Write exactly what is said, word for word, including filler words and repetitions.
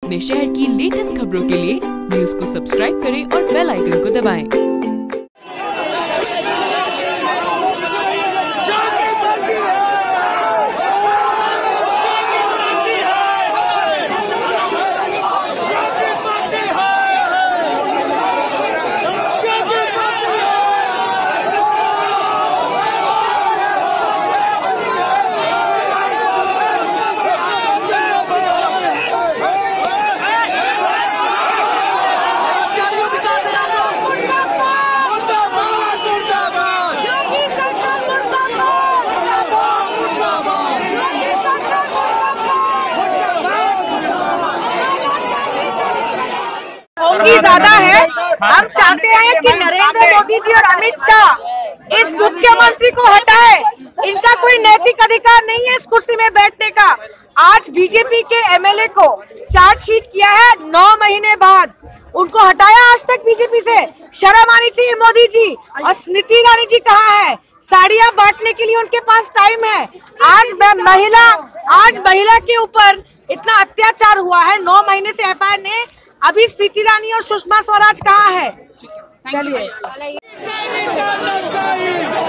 अपने शहर की लेटेस्ट खबरों के लिए न्यूज को सब्सक्राइब करें और बेल आइकन को दबाएं। ज्यादा है। हम चाहते हैं कि नरेंद्र मोदी जी और अमित शाह इस मुख्यमंत्री को हटाए। इनका कोई नैतिक अधिकार नहीं है इस कुर्सी में बैठने का। आज बीजेपी के एमएलए को चार्जशीट किया है नौ महीने बाद, उनको हटाया आज तक बीजेपी से। शर्म आनी चाहिए मोदी जी। और स्मृति ईरानी जी कहाँ है? साड़ियाँ बांटने के लिए उनके पास टाइम है। आज महिला आज महिला के ऊपर इतना अत्याचार हुआ है, नौ महीने से एफ आई आर ने। अभी स्मृति ईरानी और सुषमा स्वराज कहाँ है? चलिए।